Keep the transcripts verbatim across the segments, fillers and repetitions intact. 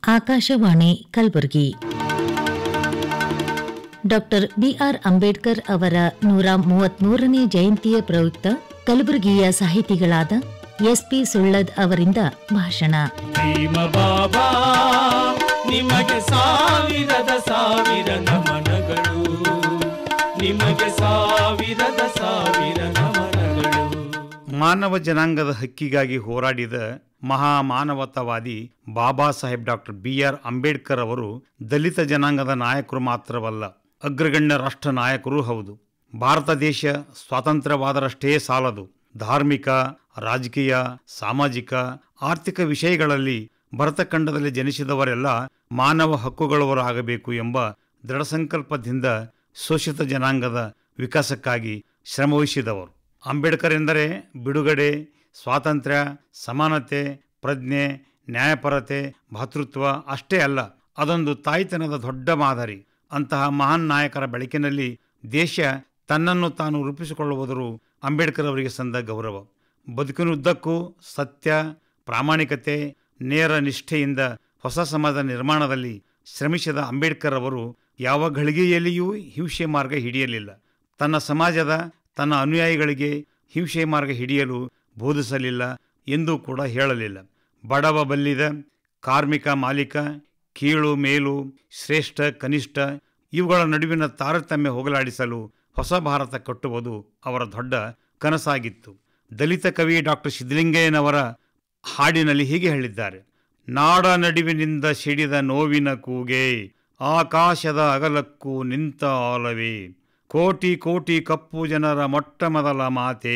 Akashvani Kalaburagi. Doctor B R Ambedkar ಅವರ ನೂರ ಮೂವತ್ಮೂರನೇ ಜಯಂತಿಯ ಪ್ರಯುಕ್ತ ಕಲಬುರಗಿಯ ಸಾಹಿತಿಗಳಾದ ಎಸ್ಪಿ ಸುಳ್ಳದ್ ಅವರಿಂದ ಭಾಷಣ. ಭೀಮ ಬಾಬಾ ನಿಮಗೆ ಸಾವಿರದ ಸಾವಿರ ನಮನಗಳು, ನಿಮಗೆ ಸಾವಿರದ ಸಾವಿರ ನಮನಗಳು. ಮಾನವ ಜನಾಂಗದ ಹಕ್ಕಿಗಾಗಿ ಹೋರಾಡಿದ ಮಹಾಮಾನವತಾವಾದಿ Baba Saheb doctor B R Ambedkar ಅವರು ದಲಿತ ಜನಾಂಗದ ನಾಯಕರು ಮಾತ್ರವಲ್ಲ, ಅಗ್ರಗಣ್ಯ ರಾಷ್ಟ್ರ ನಾಯಕರೂ ಹೌದು. ಭಾರತ ದೇಶ ಸ್ವಾತಂತ್ರ್ಯವಾದರಷ್ಟೇ ಸಾಲದು, ಧಾರ್ಮಿಕ, ರಾಜಕೀಯ, ಸಾಮಾಜಿಕ, ಆರ್ಥಿಕ ವಿಷಯಗಳಲ್ಲಿ ಭರತಖಂಡದಲ್ಲಿ ಜನಿಸಿದವರೆಲ್ಲ ಮಾನವ ಹಕ್ಕುಗಳವರಾಗಬೇಕು ಎಂಬ ದೃಢಸಂಕಲ್ಪದಿಂದ ಶೋಷಿತ ಜನಾಂಗದ ವಿಕಾಸಕ್ಕಾಗಿ ಶ್ರಮವಹಿಸಿದವರು. ಅಂಬೇಡ್ಕರ್ ಎಂದರೆ ಬಿಡುಗಡೆ, ಸ್ವಾತಂತ್ರ್ಯ, ಸಮಾನತೆ, ಪ್ರಜ್ಞೆ, ನ್ಯಾಯಪರತೆ, ಭಾತೃತ್ವ ಅಷ್ಟೇ ಅಲ್ಲ, ಅದೊಂದು ತಾಯ್ತನದ ದೊಡ್ಡ ಮಾದರಿ. ಅಂತಹ ಮಹಾನ್ ನಾಯಕರ ಬೆಳಕಿನಲ್ಲಿ ದೇಶ ತನ್ನನ್ನು ತಾನು ರೂಪಿಸಿಕೊಳ್ಳುವುದರು ಅಂಬೇಡ್ಕರ್ ಅವರಿಗೆ ಸಂದ ಗೌರವ. ಬದುಕಿನುದ್ದಕ್ಕೂ ಸತ್ಯ, ಪ್ರಾಮಾಣಿಕತೆ, ನೇರ ನಿಷ್ಠೆಯಿಂದ ಹೊಸ ಸಮಾಜ ನಿರ್ಮಾಣದಲ್ಲಿ ಶ್ರಮಿಸಿದ ಅಂಬೇಡ್ಕರ್ ಅವರು ಯಾವ ಘಳಿಗೆಯಲ್ಲಿಯೂ ಹಿಂಸೆ ಮಾರ್ಗ ಹಿಡಿಯಲಿಲ್ಲ. ತನ್ನ ಸಮಾಜದ ತನ್ನ ಅನುಯಾಯಿಗಳಿಗೆ ಹಿಂಸೆ ಮಾರ್ಗ ಹಿಡಿಯಲು ಬೋಧಿಸಲಿಲ್ಲ ಎಂದೂ ಕೂಡ ಹೇಳಲಿಲ್ಲ. ಬಡವ ಬಲ್ಲಿದ, ಕಾರ್ಮಿಕ ಮಾಲೀಕ, ಕೀಳು ಮೇಲು, ಶ್ರೇಷ್ಠ ಕನಿಷ್ಠ ಇವುಗಳ ನಡುವಿನ ತಾರತಮ್ಯ ಹೋಗಲಾಡಿಸಲು ಹೊಸ ಭಾರತ ಕಟ್ಟುವುದು ಅವರ ದೊಡ್ಡ ಕನಸಾಗಿತ್ತು. ದಲಿತ ಕವಿ ಡಾಕ್ಟರ್ ಸಿದ್ಧಲಿಂಗಯ್ಯನವರ ಹಾಡಿನಲ್ಲಿ ಹೀಗೆ ಹೇಳಿದ್ದಾರೆ: ನಾಡ ನಡುವಿನಿಂದ ಸಿಡಿದ ನೋವಿನ ಕೂಗೆ, ಆಕಾಶದ ಅಗಲಕ್ಕೂ ನಿಂತ ಆಲವೇ, ಕೋಟಿ ಕೋಟಿ ಕಪ್ಪು ಜನರ ಮೊಟ್ಟ ಮೊದಲ ಮಾತೆ,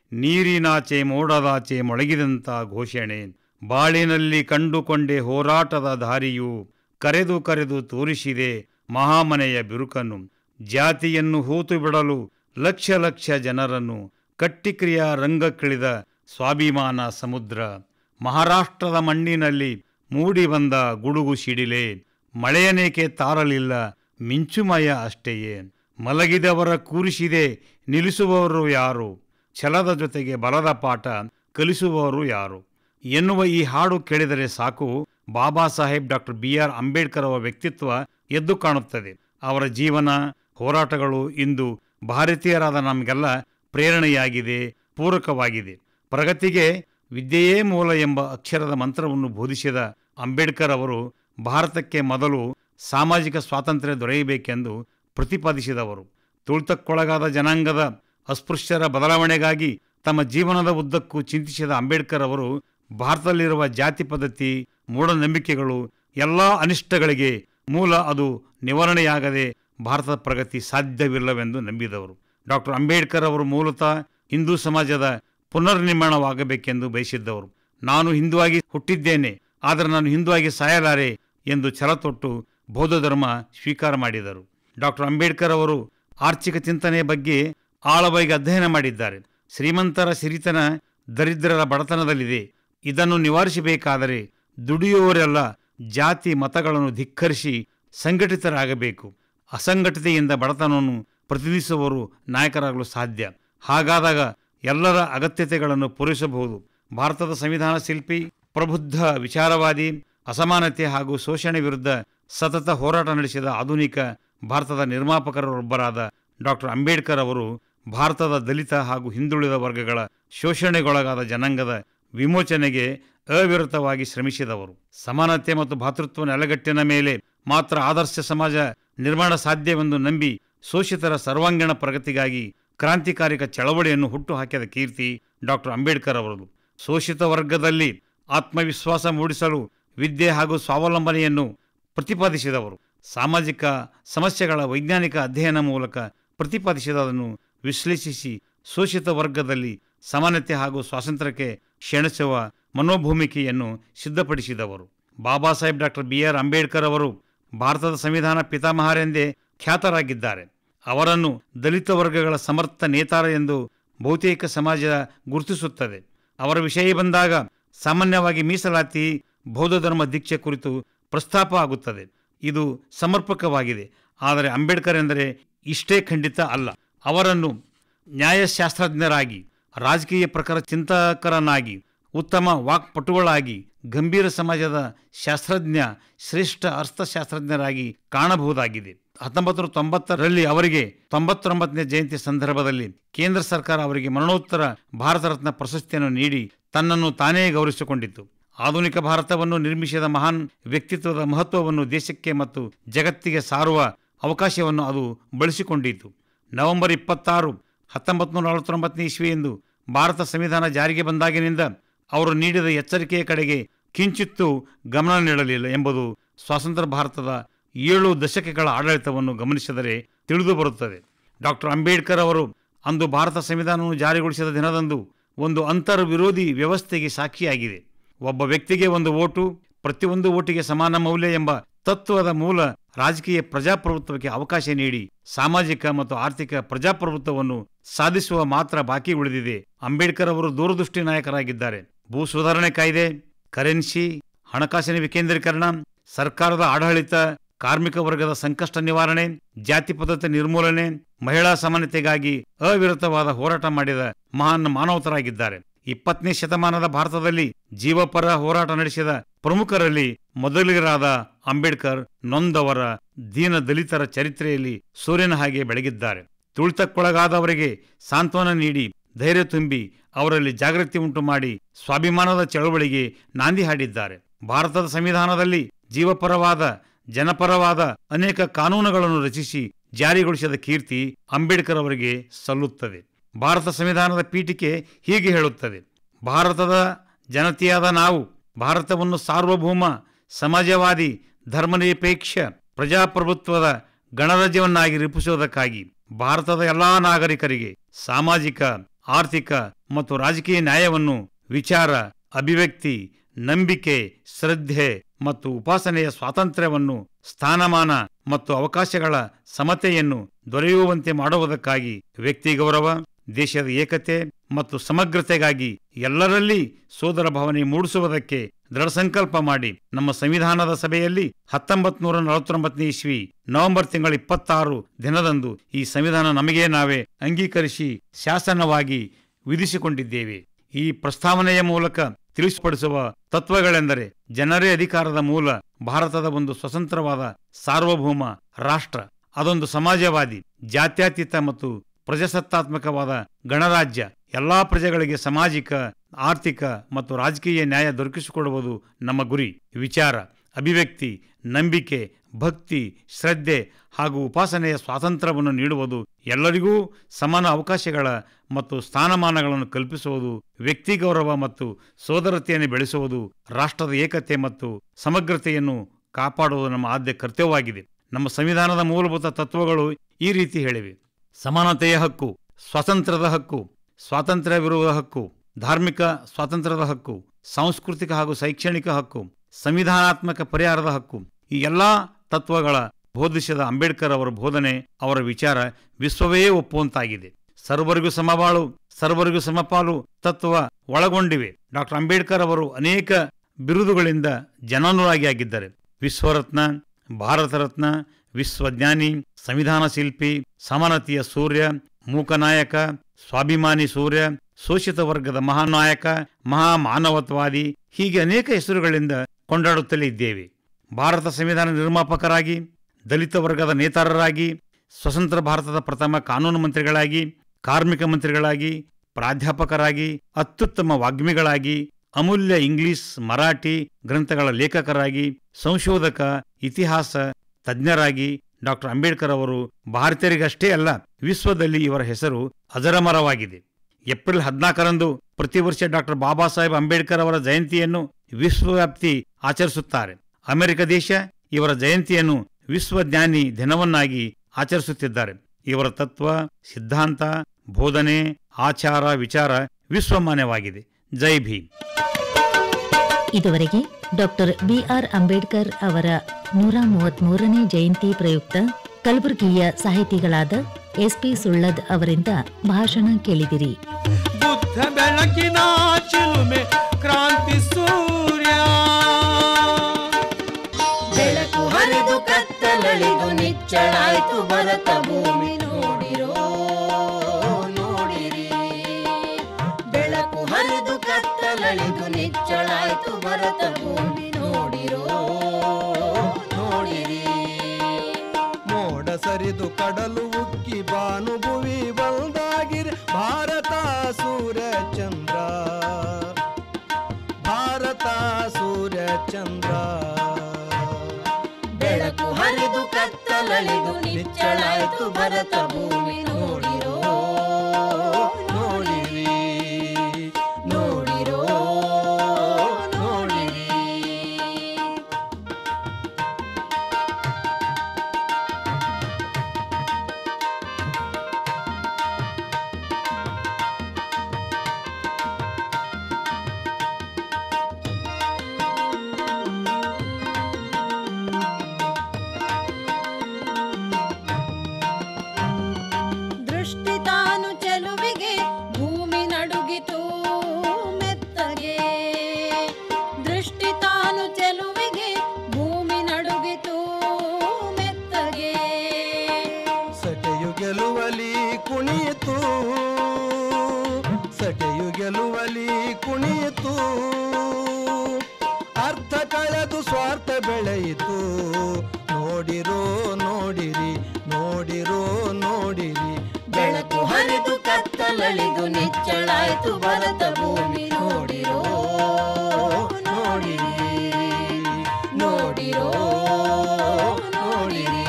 ನೀರಿನಾಚೆ ಮೋಡದಾಚೆ ಮೊಳಗಿದಂಥ ಘೋಷಣೆ, ಬಾಳಿನಲ್ಲಿ ಕಂಡುಕೊಂಡೆ ಹೋರಾಟದ ದಾರಿಯು, ಕರೆದು ಕರೆದು ತೋರಿಸಿದೆ ಮಹಾಮನೆಯ ಬಿರುಕನ್ನು, ಜಾತಿಯನ್ನು ಹೂತು ಬಿಡಲು ಲಕ್ಷ ಲಕ್ಷ ಜನರನ್ನು, ಕಟ್ಟಿಕ್ರಿಯಾ ರಂಗಕ್ಕಿಳಿದ ಸ್ವಾಭಿಮಾನ ಸಮುದ್ರ, ಮಹಾರಾಷ್ಟ್ರದ ಮಣ್ಣಿನಲ್ಲಿ ಮೂಡಿ ಬಂದ ಗುಡುಗು ಸಿಡಿಲೆ, ಮಳೆಯನೇಕೆ ತಾರಲಿಲ್ಲ ಮಿಂಚುಮಯ ಅಷ್ಟೆಯೇ, ಮಲಗಿದವರ ಕೂರಿಸಿದೆ ನಿಲ್ಲಿಸುವವರು ಯಾರು, ಛಲದ ಜೊತೆಗೆ ಬಲದ ಪಾಠ ಕಲಿಸುವವರು ಯಾರು ಎನ್ನುವ ಈ ಹಾಡು ಕೇಳಿದರೆ ಸಾಕು, Baba Saheb doctor B R Ambedkar ಅವರ ವ್ಯಕ್ತಿತ್ವ ಎದ್ದು ಕಾಣುತ್ತದೆ. ಅವರ ಜೀವನ ಹೋರಾಟಗಳು ಇಂದು ಭಾರತೀಯರಾದ ನಮಗೆಲ್ಲ ಪ್ರೇರಣೆಯಾಗಿದೆ, ಪೂರಕವಾಗಿದೆ. ಪ್ರಗತಿಗೆ ವಿದ್ಯೆಯೇ ಮೂಲ ಎಂಬ ಅಕ್ಷರದ ಮಂತ್ರವನ್ನು ಬೋಧಿಸಿದ ಅಂಬೇಡ್ಕರ್ ಅವರು ಭಾರತಕ್ಕೆ ಮೊದಲು ಸಾಮಾಜಿಕ ಸ್ವಾತಂತ್ರ್ಯ ದೊರೆಯಬೇಕೆಂದು ಪ್ರತಿಪಾದಿಸಿದವರು. ತುಳಿತಕ್ಕೊಳಗಾದ ಜನಾಂಗದ ಅಸ್ಪೃಶ್ಯರ ಬದಲಾವಣೆಗಾಗಿ ತಮ್ಮ ಜೀವನದ ಉದ್ದಕ್ಕೂ ಚಿಂತಿಸಿದ ಅಂಬೇಡ್ಕರ್ ಅವರು ಭಾರತದಲ್ಲಿರುವ ಜಾತಿ ಪದ್ಧತಿ, ಮೂಢನಂಬಿಕೆಗಳು ಎಲ್ಲ ಅನಿಷ್ಟಗಳಿಗೆ ಮೂಲ, ಅದು ನಿವಾರಣೆಯಾಗದೆ ಭಾರತದ ಪ್ರಗತಿ ಸಾಧ್ಯವಿಲ್ಲವೆಂದು ನಂಬಿದವರು. ಡಾಕ್ಟರ್ ಅಂಬೇಡ್ಕರ್ ಅವರು ಮೂಲತಃ ಹಿಂದೂ ಸಮಾಜದ ಪುನರ್ನಿರ್ಮಾಣವಾಗಬೇಕೆಂದು ಬಯಸಿದ್ದವರು. ನಾನು ಹಿಂದೂವಾಗಿ ಹುಟ್ಟಿದ್ದೇನೆ, ಆದರೆ ನಾನು ಹಿಂದೂವಾಗಿ ಸಾಯಲಾರೆ ಎಂದು ಛಲತೊಟ್ಟು ಬೌದ್ಧ ಧರ್ಮ ಸ್ವೀಕಾರ ಮಾಡಿದರು. ಡಾಕ್ಟರ್ ಅಂಬೇಡ್ಕರ್ ಅವರು ಆರ್ಥಿಕ ಚಿಂತನೆಯ ಬಗ್ಗೆ ಆಳವಾಗಿ ಅಧ್ಯಯನ ಮಾಡಿದ್ದಾರೆ. ಶ್ರೀಮಂತರ ಸಿರಿತನ ದರಿದ್ರರ ಬಡತನದಲ್ಲಿದೆ, ಇದನ್ನು ನಿವಾರಿಸಬೇಕಾದರೆ ದುಡಿಯುವವರೆಲ್ಲ ಜಾತಿ ಮತಗಳನ್ನು ಧಿಕ್ಕರಿಸಿ ಸಂಘಟಿತರಾಗಬೇಕು. ಅಸಂಘಟಿತೆಯಿಂದ ಬಡತನವನ್ನು ಪ್ರತಿನಿಧಿಸುವವರು ನಾಯಕರಾಗಲು ಸಾಧ್ಯ. ಹಾಗಾದಾಗ ಎಲ್ಲರ ಅಗತ್ಯತೆಗಳನ್ನು ಪೂರೈಸಬಹುದು. ಭಾರತದ ಸಂವಿಧಾನ ಶಿಲ್ಪಿ, ಪ್ರಬುದ್ಧ ವಿಚಾರವಾದಿ, ಅಸಮಾನತೆ ಹಾಗೂ ಶೋಷಣೆ ವಿರುದ್ಧ ಸತತ ಹೋರಾಟ ನಡೆಸಿದ ಆಧುನಿಕ ಭಾರತದ ನಿರ್ಮಾಪಕರೊಬ್ಬರಾದ ಡಾಕ್ಟರ್ ಅಂಬೇಡ್ಕರ್ ಅವರು ಭಾರತದ ದಲಿತ ಹಾಗೂ ಹಿಂದುಳಿದ ವರ್ಗಗಳ ಶೋಷಣೆಗೊಳಗಾದ ಜನಾಂಗದ ವಿಮೋಚನೆಗೆ ಅವಿರತವಾಗಿ ಶ್ರಮಿಸಿದವರು. ಸಮಾನತೆ ಮತ್ತು ಭಾತೃತ್ವ ನೆಲೆಗಟ್ಟಿನ ಮೇಲೆ ಮಾತ್ರ ಆದರ್ಶ ಸಮಾಜ ನಿರ್ಮಾಣ ಸಾಧ್ಯವೆಂದು ನಂಬಿ ಶೋಷಿತರ ಸರ್ವಾಂಗೀಣ ಪ್ರಗತಿಗಾಗಿ ಕ್ರಾಂತಿಕಾರಿಕ ಚಳವಳಿಯನ್ನು ಹುಟ್ಟುಹಾಕಿದ ಕೀರ್ತಿ ಡಾಕ್ಟರ್ ಅಂಬೇಡ್ಕರ್ ಅವರದು. ಶೋಷಿತ ವರ್ಗದಲ್ಲಿ ಆತ್ಮವಿಶ್ವಾಸ ಮೂಡಿಸಲು ವಿದ್ಯೆ ಹಾಗೂ ಸ್ವಾವಲಂಬನೆಯನ್ನು ಪ್ರತಿಪಾದಿಸಿದವರು. ಸಾಮಾಜಿಕ ಸಮಸ್ಯೆಗಳ ವೈಜ್ಞಾನಿಕ ಅಧ್ಯಯನ ಮೂಲಕ ಪ್ರತಿಪಾದಿಸಿದದನ್ನು ವಿಶ್ಲೇಷಿಸಿ ಶೋಷಿತ ವರ್ಗದಲ್ಲಿ ಸಮಾನತೆ ಹಾಗೂ ಸ್ವಾತಂತ್ರ್ಯಕ್ಕೆ ಕ್ಷಣಿಸುವ ಮನೋಭೂಮಿಕೆಯನ್ನು ಸಿದ್ಧಪಡಿಸಿದವರು. Baba Saheb doctor B R Ambedkar ಅವರು ಭಾರತದ ಸಂವಿಧಾನ ಪಿತಾಮಹರೆಂದೇ ಖ್ಯಾತರಾಗಿದ್ದಾರೆ. ಅವರನ್ನು ದಲಿತ ವರ್ಗಗಳ ಸಮರ್ಥ ನೇತಾರ ಎಂದು ಬಹುತೇಕ ಸಮಾಜ ಗುರುತಿಸುತ್ತದೆ. ಅವರ ವಿಷಯ ಬಂದಾಗ ಸಾಮಾನ್ಯವಾಗಿ ಮೀಸಲಾತಿ, ಬೌದ್ಧ ಧರ್ಮ ದೀಕ್ಷೆ ಕುರಿತು ಪ್ರಸ್ತಾಪ ಆಗುತ್ತದೆ. ಇದು ಸಮರ್ಪಕವಾಗಿದೆ. ಆದರೆ ಅಂಬೇಡ್ಕರ್ ಎಂದರೆ ಇಷ್ಟೇ ಖಂಡಿತ ಅಲ್ಲ. ಅವರನ್ನು ನ್ಯಾಯಶಾಸ್ತ್ರಜ್ಞರಾಗಿ, ರಾಜಕೀಯ ಪ್ರಕಾರ ಚಿಂತಕರನ್ನಾಗಿ, ಉತ್ತಮ ವಾಕ್ಪಟುಗಳಾಗಿ, ಗಂಭೀರ ಸಮಾಜದ ಶಾಸ್ತ್ರಜ್ಞ, ಶ್ರೇಷ್ಠ ಅರ್ಥಶಾಸ್ತ್ರಜ್ಞರಾಗಿ ಕಾಣಬಹುದಾಗಿದೆ. ಹತ್ತೊಂಬತ್ತು ನೂರ ತೊಂಬತ್ತರಲ್ಲಿ ಅವರಿಗೆ ತೊಂಬತ್ತೊಂಬತ್ತನೇ ಜಯಂತಿ ಸಂದರ್ಭದಲ್ಲಿ ಕೇಂದ್ರ ಸರ್ಕಾರ ಅವರಿಗೆ ಮರಣೋತ್ತರ ಭಾರತ ರತ್ನ ಪ್ರಶಸ್ತಿಯನ್ನು ನೀಡಿ ತನ್ನನ್ನು ತಾನೇ ಗೌರವಿಸಿಕೊಂಡಿತು. ಆಧುನಿಕ ಭಾರತವನ್ನು ನಿರ್ಮಿಸಿದ ಮಹಾನ್ ವ್ಯಕ್ತಿತ್ವದ ಮಹತ್ವವನ್ನು ದೇಶಕ್ಕೆ ಮತ್ತು ಜಗತ್ತಿಗೆ ಸಾರುವ ಅವಕಾಶವನ್ನು ಅದು ಬಳಸಿಕೊಂಡಿತು. ನವೆಂಬರ್ ಇಪ್ಪತ್ತಾರು ಹತ್ತೊಂಬತ್ತು ನೂರ ನಲವತ್ತೊಂಬತ್ತನೇ ಇಸ್ವಿಯಂದು ಭಾರತ ಸಂವಿಧಾನ ಜಾರಿಗೆ ಬಂದಾಗಿನಿಂದ ಅವರು ನೀಡಿದ ಎಚ್ಚರಿಕೆಯ ಕಡೆಗೆ ಕಿಂಚಿತ್ತೂ ಗಮನ ನೀಡಲಿಲ್ಲ ಎಂಬುದು ಸ್ವಾತಂತ್ರ್ಯ ಭಾರತದ ಏಳು ದಶಕಗಳ ಆಡಳಿತವನ್ನು ಗಮನಿಸಿದರೆ ತಿಳಿದು ಬರುತ್ತದೆ. ಡಾಕ್ಟರ್ ಅಂಬೇಡ್ಕರ್ ಅವರು ಅಂದು ಭಾರತ ಸಂವಿಧಾನವನ್ನು ಜಾರಿಗೊಳಿಸಿದ ದಿನದಂದು ಒಂದು ಅಂತರ್ ವಿರೋಧಿ ವ್ಯವಸ್ಥೆಗೆ ಸಾಕ್ಷಿಯಾಗಿದೆ. ಒಬ್ಬ ವ್ಯಕ್ತಿಗೆ ಒಂದು ಓಟು, ಪ್ರತಿಯೊಂದು ಓಟಿಗೆ ಸಮಾನ ಮೌಲ್ಯ ಎಂಬ ತತ್ವದ ಮೂಲ ರಾಜಕೀಯ ಪ್ರಜಾಪ್ರಭುತ್ವಕ್ಕೆ ಅವಕಾಶ ನೀಡಿ ಸಾಮಾಜಿಕ ಮತ್ತು ಆರ್ಥಿಕ ಪ್ರಜಾಪ್ರಭುತ್ವವನ್ನು ಸಾಧಿಸುವ ಮಾತ್ರ ಬಾಕಿ ಉಳಿದಿದೆ. ಅಂಬೇಡ್ಕರ್ ಅವರು ದೂರದೃಷ್ಟಿ ನಾಯಕರಾಗಿದ್ದಾರೆ. ಭೂ ಸುಧಾರಣೆ ಕಾಯ್ದೆ, ಕರೆನ್ಸಿ, ಹಣಕಾಸಿನ ವಿಕೇಂದ್ರೀಕರಣ, ಸರ್ಕಾರದ ಆಡಳಿತ, ಕಾರ್ಮಿಕ ವರ್ಗದ ಸಂಕಷ್ಟ ನಿವಾರಣೆ, ಜಾತಿ ಪದ್ಧತಿ ನಿರ್ಮೂಲನೆ, ಮಹಿಳಾ ಸಮಾನತೆಗಾಗಿ ಅವಿರತವಾದ ಹೋರಾಟ ಮಾಡಿದ ಮಹಾನ್ ಮಾನವತರಾಗಿದ್ದಾರೆ. ಇಪ್ಪತ್ತನೇ ಶತಮಾನದ ಭಾರತದಲ್ಲಿ ಜೀವಪರ ಹೋರಾಟ ನಡೆಸಿದ ಪ್ರಮುಖರಲ್ಲಿ ಮೊದಲಿಗರಾದ ಅಂಬೇಡ್ಕರ್ ನೊಂದವರ, ದೀನ ದಲಿತರ ಚರಿತ್ರೆಯಲ್ಲಿ ಸೂರ್ಯನ ಹಾಗೆ ಬೆಳಗಿದ್ದಾರೆ. ತುಳಿತಕ್ಕೊಳಗಾದವರಿಗೆ ಸಾಂತ್ವನ ನೀಡಿ ಧೈರ್ಯ ತುಂಬಿ ಅವರಲ್ಲಿ ಜಾಗೃತಿ ಉಂಟು ಮಾಡಿ ಸ್ವಾಭಿಮಾನದ ಚಳವಳಿಗೆ ನಾಂದಿ ಹಾಡಿದ್ದಾರೆ. ಭಾರತದ ಸಂವಿಧಾನದಲ್ಲಿ ಜೀವಪರವಾದ, ಜನಪರವಾದ ಅನೇಕ ಕಾನೂನುಗಳನ್ನು ರಚಿಸಿ ಜಾರಿಗೊಳಿಸಿದ ಕೀರ್ತಿ ಅಂಬೇಡ್ಕರ್ ಅವರಿಗೆ ಸಲ್ಲುತ್ತದೆ. ಭಾರತ ಸಂವಿಧಾನದ ಪೀಠಿಕೆ ಹೀಗೆ ಹೇಳುತ್ತದೆ: ಭಾರತದ ಜನತೆಯಾದ ನಾವು ಭಾರತವನ್ನು ಸಾರ್ವಭೌಮ, ಸಮಾಜವಾದಿ, ಧರ್ಮನಿರಪೇಕ್ಷ, ಪ್ರಜಾಪ್ರಭುತ್ವದ ಗಣರಾಜ್ಯವನ್ನಾಗಿ ರೂಪಿಸುವುದಕ್ಕಾಗಿ ಭಾರತದ ಎಲ್ಲಾ ನಾಗರಿಕರಿಗೆ ಸಾಮಾಜಿಕ, ಆರ್ಥಿಕ ಮತ್ತು ರಾಜಕೀಯ ನ್ಯಾಯವನ್ನು, ವಿಚಾರ, ಅಭಿವ್ಯಕ್ತಿ, ನಂಬಿಕೆ, ಶ್ರದ್ಧೆ ಮತ್ತು ಉಪಾಸನೆಯ ಸ್ವಾತಂತ್ರ್ಯವನ್ನು, ಸ್ಥಾನಮಾನ ಮತ್ತು ಅವಕಾಶಗಳ ಸಮತೆಯನ್ನು ದೊರೆಯುವಂತೆ ಮಾಡುವುದಕ್ಕಾಗಿ ವ್ಯಕ್ತಿ ಗೌರವ, ದೇಶದ ಏಕತೆ ಮತ್ತು ಸಮಗ್ರತೆಗಾಗಿ ಎಲ್ಲರಲ್ಲಿ ಸೋದರ ಭಾವನೆ ಮೂಡಿಸುವುದಕ್ಕೆ ದೃಢ ಸಂಕಲ್ಪ ಮಾಡಿ ನಮ್ಮ ಸಂವಿಧಾನದ ಸಭೆಯಲ್ಲಿ ಹತ್ತೊಂಬತ್ತು ನೂರ ನಲವತ್ತೊಂಬತ್ತನೇ ಇಸ್ವಿ ನವೆಂಬರ್ ತಿಂಗಳ ಇಪ್ಪತ್ತಾರು ದಿನದಂದು ಈ ಸಂವಿಧಾನ ನಮಗೆ ನಾವೇ ಅಂಗೀಕರಿಸಿ ಶಾಸನವಾಗಿ ವಿಧಿಸಿಕೊಂಡಿದ್ದೇವೆ. ಈ ಪ್ರಸ್ತಾವನೆಯ ಮೂಲಕ ತಿಳಿಸಿಪಡಿಸುವ ತತ್ವಗಳೆಂದರೆ ಜನರೇ ಅಧಿಕಾರದ ಮೂಲ, ಭಾರತದ ಒಂದು ಸ್ವತಂತ್ರವಾದ ಸಾರ್ವಭೌಮ ರಾಷ್ಟ್ರ, ಅದೊಂದು ಸಮಾಜವಾದಿ, ಜಾತ್ಯತೀತ ಮತ್ತು ಪ್ರಜಾಸತ್ತಾತ್ಮಕವಾದ ಗಣರಾಜ್ಯ, ಎಲ್ಲಾ ಪ್ರಜೆಗಳಿಗೆ ಸಾಮಾಜಿಕ, ಆರ್ಥಿಕ ಮತ್ತು ರಾಜಕೀಯ ನ್ಯಾಯ ದೊರಕಿಸಿಕೊಡುವುದು ನಮ್ಮ ಗುರಿ. ವಿಚಾರ, ಅಭಿವ್ಯಕ್ತಿ, ನಂಬಿಕೆ, ಭಕ್ತಿ, ಶ್ರದ್ಧೆ ಹಾಗೂ ಉಪಾಸನೆಯ ಸ್ವಾತಂತ್ರ್ಯವನ್ನು ನೀಡುವುದು, ಎಲ್ಲರಿಗೂ ಸಮಾನ ಅವಕಾಶಗಳ ಮತ್ತು ಸ್ಥಾನಮಾನಗಳನ್ನು ಕಲ್ಪಿಸುವುದು, ವ್ಯಕ್ತಿ ಗೌರವ ಮತ್ತು ಸೋದರತೆಯನ್ನು ಬೆಳೆಸುವುದು, ರಾಷ್ಟ್ರದ ಏಕತೆ ಮತ್ತು ಸಮಗ್ರತೆಯನ್ನು ಕಾಪಾಡುವುದು ನಮ್ಮ ಆದ್ಯ ಕರ್ತವ್ಯವಾಗಿದೆ. ನಮ್ಮ ಸಂವಿಧಾನದ ಮೂಲಭೂತ ತತ್ವಗಳು ಈ ರೀತಿ ಹೇಳಿವೆ: ಸಮಾನತೆಯ ಹಕ್ಕು, ಸ್ವಾತಂತ್ರ್ಯದ ಹಕ್ಕು, ಸ್ವಾತಂತ್ರ್ಯವಿರುವ ಹಕ್ಕು, ಧಾರ್ಮಿಕ ಸ್ವಾತಂತ್ರ್ಯದ ಹಕ್ಕು, ಸಾಂಸ್ಕೃತಿಕ ಹಾಗೂ ಶೈಕ್ಷಣಿಕ ಹಕ್ಕು, ಸಂವಿಧಾನಾತ್ಮಕ ಪರಿಹಾರದ ಹಕ್ಕು. ಈ ಎಲ್ಲಾ ತತ್ವಗಳ ಬೋಧಿಸಿದ ಅಂಬೇಡ್ಕರ್ ಅವರ ಬೋಧನೆ, ಅವರ ವಿಚಾರ ವಿಶ್ವವೇ ಒಪ್ಪುವಂತಾಗಿದೆ. ಸರ್ವರಿಗೂ ಸಮಬಾಳು, ಸರ್ವರಿಗೂ ಸಮಪಾಲು ತತ್ವ ಒಳಗೊಂಡಿವೆ. ಡಾಕ್ಟರ್ ಅಂಬೇಡ್ಕರ್ ಅವರು ಅನೇಕ ಬಿರುದುಗಳಿಂದ ಜನಾನುರಾಗಿಯಾಗಿದ್ದಾರೆ. ವಿಶ್ವರತ್ನ, ಭಾರತ ರತ್ನ, ವಿಶ್ವಜ್ಞಾನಿ, ಸಂವಿಧಾನ ಶಿಲ್ಪಿ, ಸಮಾನತೆಯ ಸೂರ್ಯ, ಮೂಕನಾಯಕ, ಸ್ವಾಭಿಮಾನಿ ಸೂರ್ಯ, ಶೋಷಿತ ವರ್ಗದ ಮಹಾನಾಯಕ, ಮಹಾಮಾನವತ್ವಾದಿ, ಹೀಗೆ ಅನೇಕ ಹೆಸರುಗಳಿಂದ ಕೊಂಡಾಡುತ್ತಲೇ ಇದ್ದೇವೆ. ಭಾರತ ಸಂವಿಧಾನ ನಿರ್ಮಾಪಕರಾಗಿ, ದಲಿತ ವರ್ಗದ ನೇತಾರರಾಗಿ, ಸ್ವತಂತ್ರ ಭಾರತದ ಪ್ರಥಮ ಕಾನೂನು ಮಂತ್ರಿಗಳಾಗಿ, ಕಾರ್ಮಿಕ ಮಂತ್ರಿಗಳಾಗಿ, ಪ್ರಾಧ್ಯಾಪಕರಾಗಿ, ಅತ್ಯುತ್ತಮ ವಾಗ್ಮಿಗಳಾಗಿ, ಅಮೂಲ್ಯ ಇಂಗ್ಲಿಷ್, ಮರಾಠಿ ಗ್ರಂಥಗಳ ಲೇಖಕರಾಗಿ, ಸಂಶೋಧಕ, ಇತಿಹಾಸ ತಜ್ಞರಾಗಿ ಡಾಕ್ಟರ್ ಅಂಬೇಡ್ಕರ್ ಅವರು ಭಾರತೀಯರಿಗಷ್ಟೇ ಅಲ್ಲ, ವಿಶ್ವದಲ್ಲಿ ಇವರ ಹೆಸರು ಅಜರಮರವಾಗಿದೆ. ಏಪ್ರಿಲ್ ಹದಿನಾಲ್ಕರಂದು ಪ್ರತಿ ವರ್ಷ ಡಾಕ್ಟರ್ ಬಾಬಾ ಸಾಹೇಬ್ ಅಂಬೇಡ್ಕರ್ ಅವರ ಜಯಂತಿಯನ್ನು ವಿಶ್ವವ್ಯಾಪ್ತಿ ಆಚರಿಸುತ್ತಾರೆ. ಅಮೆರಿಕ ದೇಶ ಇವರ ಜಯಂತಿಯನ್ನು ವಿಶ್ವಜ್ಞಾನಿ ದಿನವನ್ನಾಗಿ ಆಚರಿಸುತ್ತಿದ್ದಾರೆ. ಇವರ ತತ್ವ, ಸಿದ್ಧಾಂತ, ಬೋಧನೆ, ಆಚಾರ, ವಿಚಾರ ವಿಶ್ವಮಾನ್ಯವಾಗಿದೆ. ಜೈ ಭೀಮ್. ಇದುವರೆಗೆ ಡಾಕ್ಟರ್ ಬಿಆರ್ ಅಂಬೇಡ್ಕರ್ ಅವರ ನೂರ ಮೂವತ್ಮೂರನೇ ಜಯಂತಿ ಪ್ರಯುಕ್ತ ಕಲಬುರಗಿಯ ಸಾಹಿತಿಗಳಾದ ಎಸ್ಪಿ ಸುಳ್ಳದ್ ಅವರಿಂದ ಭಾಷಣ ಕೇಳಿದಿರಿ. ಬುದ್ಧ ಬೆಳಕಿನ ಚಿಲುಮೆ ಕ್ರಾಂತಿ ಸೂರ್ಯ, ಬೆಳಕು ಹರಿದು ಕತ್ತಲಳಿದು ನಿಚ್ಚಳಾಯ್ತು ಭರತ ಭೂಮಿ. ನೋಡಿರೋ ನೋಡಿರಿ, ಬೆಳಕು ಹರಿದು ಕತ್ತಲಳಿದು ನಿಚ್ಚಳಾಯ್ತು ಭರತ ಭೂಮಿ ನೋಡಿರೋ ನೋಡಿರಿ. ಮೋಡ ಸರಿದು ಕಡಲು ಉಕ್ಕಿ ಭಾನುಭುವಿ ಬಲ್ದಾಗಿರಿ ಭಾರತ ಸೂರ್ಯ ಚಂದ್ರ ಭಾರತ ಸೂರ್ಯ ಚಂದ್ರ. ಬೆಳಕು ಹರಿದು ಕತ್ತಲಳಿದು ನಿಚ್ಚಳಾಯ್ತು ಭರತ ಭೂಮಿ ನೋಡಿರೋ ನೋಡಿರಿ ನೋಡಿರೋ ನೋಡಿರಿ. ದೃಷ್ಟಿ ತಾನು ಚೆಲುವಿಗೆ ಭೂಮಿ ನಡುಗಿತು ಮೆತ್ತಗೆ. ದೃಷ್ಟಿ ತಾನು ಚೆಲುವಿಗೆ ಭೂಮಿ ನಡುಗಿತು ಮೆತ್ತಗೆ. ಸಟೆಯು ಗೆಲುವಲಿ ಕುಣಿಯಿತು ಸಟೆಯು ಗೆಲುವಲಿ ಕುಣಿಯಿತು. ಅರ್ಥ ಕಳೆದು ಸ್ವಾರ್ಥ ಬೆಳೆಯಿತು ನೋಡಿರೋ ನೋಡಿರಿ ನೋಡಿರೋ ನೋಡಿರಿ. ಬೆಳಕು ಹರಿದು ಕತ್ತಲಳಿದು ನಿಚ್ಚಳಾಯ್ತು ಭರತ ಭೂಮಿ ನೋಡಿರೋ ನೋಡಿರಿ ನೋಡಿರೋ ನೋಡಿರಿ.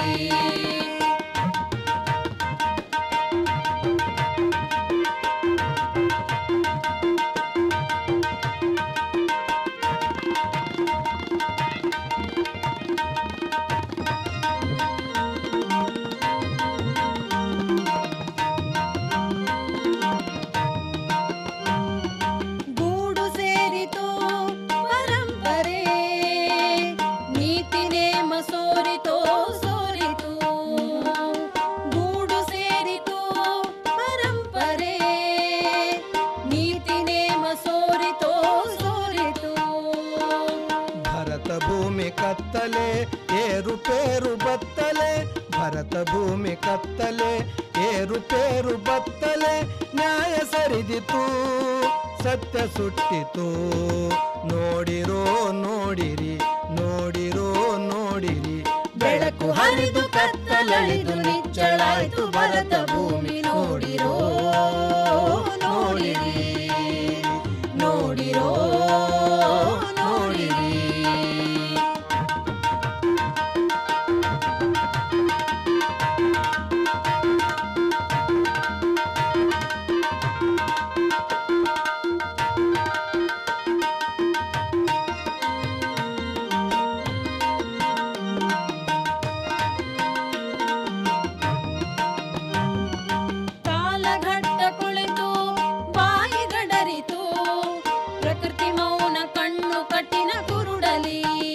ಗೂಡು ಸೇರಿತು ಪರಂಪರೆ ನೀತಿ ನೇಮ ಸೋರಿತೋ ಸೋರಿತು. ಗೂಡು ಸೇರಿತು ಪರಂಪರೆ ನೀತಿ ನೇಮ ಸೋರಿತೋ ಸೋರಿತು. ಭರತ ಭೂಮಿ ಕತ್ತಲೆ ಏರುಪೇರು ಬತ್ತಲೆ ಭರತ ಭೂಮಿ ಕತ್ತಲೆ ಏರುಪೇರು ಬತ್ತಲೆ. ನ್ಯಾಯ ಸರಿದಿತು ಸತ್ಯ ಸುಟ್ಟಿತು ನೋಡಿರೋ ನೋಡಿರಿ ನೋಡಿರೋ ನೋಡಿರಿ. ಬೆಳಕು ಹರಿದು ಕತ್ತಲಳಿದು ನಿಚ್ಚಳಾಯ್ತು ಭರತ ಭೂಮಿ ನೋಡಿರೋ ನೋಡಿರಿ ನೋಡಿರೋ ನೋಡಿರಿ. ಕಾಲಘಟ್ಟ ಕುಳಿತು ಬಾಯಿ ಗಡರಿತು ಪ್ರಕೃತಿ ಮೌನ ಕಣ್ಣು ಕಠಿಣ ಕುರುಡಲಿ.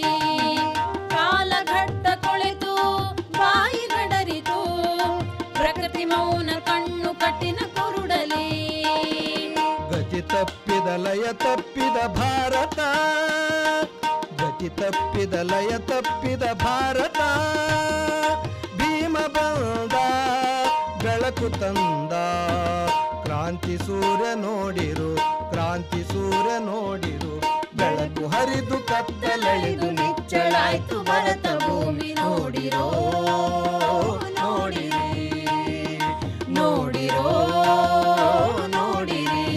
ಕಾಲಘಟ್ಟ ಕುಳಿತು ಬಾಯಿ ಗಡರಿತು ಪ್ರಕೃತಿ ಮೌನ ಕಣ್ಣು ಕಠಿಣ ಕುರುಡಲಿ. ಗತಿ ತಪ್ಪಿದ ಲಯ ತಪ್ಪಿದ ಭಾರತ ಗತಿ ತಪ್ಪಿದ ಲಯ ತಪ್ಪಿದ ಭಾರತ. ಭೀಮ ಬಂದ ಬೆಳಕು ತಂದ ಕ್ರಾಂತಿ ಸೂರ್ಯ ನೋಡಿರು ಕ್ರಾಂತಿ ಸೂರ್ಯ ನೋಡಿರು. ಬೆಳಕು ಹರಿದು ಕತ್ತಲಳಿದು ನಿಚ್ಚಳಾಯ್ತು ಭರತ ಭೂಮಿ ನೋಡಿರೋ ನೋಡಿರಿ ನೋಡಿರೋ ನೋಡಿರಿ.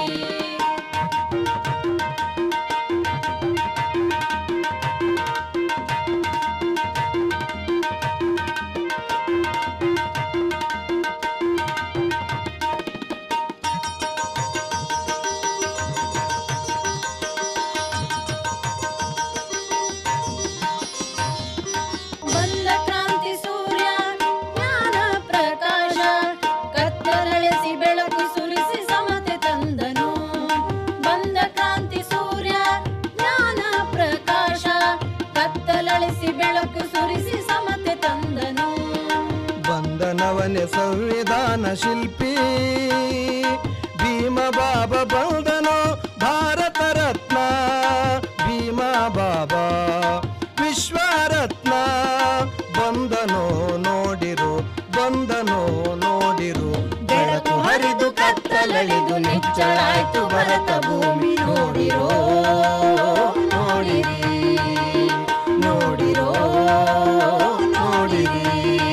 ಬಂದ ಕ್ರಾಂತಿ ಸೂರ್ಯ ಜ್ಞಾನ ಪ್ರಕಾಶ ಕತ್ತಲಳಿಸಿ ಬೆಳಕು ಸುರಿಸಿ ಸಮತೆ ತಂದನು. ಬಂದ ಕ್ರಾಂತಿ ಸೂರ್ಯ ಜ್ಞಾನ ಪ್ರಕಾಶ ಕತ್ತಲಳಿಸಿ ಬೆಳಕು ಸುರಿಸಿ ಸಮತೆ ತಂದನು. ಬಂದನವನೇ ಸಂವಿಧಾನ ಶಿಲ್ಪಿ ಭೀಮ ಬಾಬಾ ಬಂದನು ಭಾರತ ರತ್ನ ಭೀಮ ಬಾಬಾ ವಿಶ್ವರತ್ನ. ಬಂದನೋ ನೋಡಿರು ಬಂದನೋ ನೋಡಿರು. ಬೆಳಕು ಹರಿದು ಕತ್ತಲಳಿದು ನಿಚ್ಚಳಾಯ್ತು ಭರತ ಭೂಮಿ ನೋಡಿರೋ ನೋಡಿರೋ. ನೋಡಿರಿ ನೋಡಿರೋ ನೋಡಿರಿ